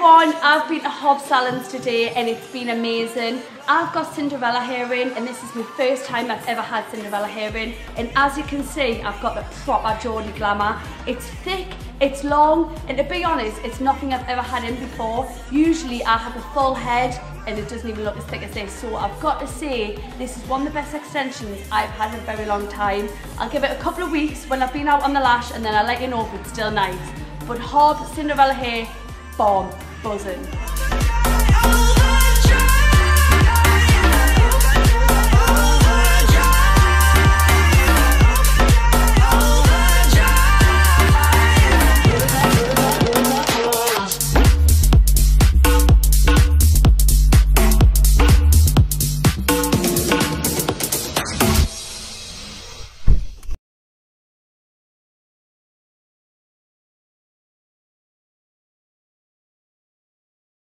everyone, I've been to HOB Salons today and it's been amazing. I've got Cinderella hair in and this is my first time I've ever had Cinderella hair in, and as you can see I've got the proper Geordie glamour. It's thick, it's long, and to be honest it's nothing I've ever had in before. Usually I have a full head and it doesn't even look as thick as this, so I've got to say this is one of the best extensions I've had in a very long time. I'll give it a couple of weeks when I've been out on the lash and then I'll let you know if it's still nice. But HOB Cinderella hair, bomb, buzzing.